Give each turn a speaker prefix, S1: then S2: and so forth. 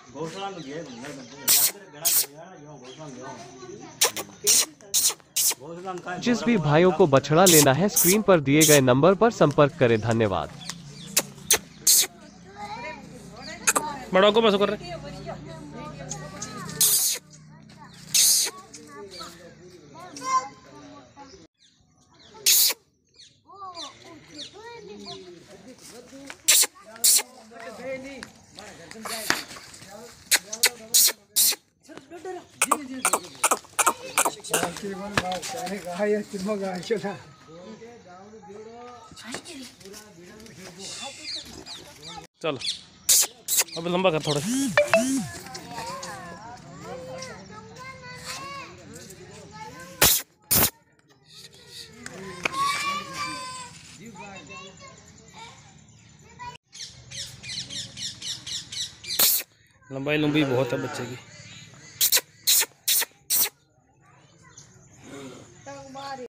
S1: जिस भी भाइयों को बछड़ा लेना है स्क्रीन पर दिए गए नंबर पर संपर्क करें। धन्यवाद।
S2: बड़ा को बस कर रहे चलो अब लंबा कर थोड़ा। लंबाई बहुत है बच्चे की।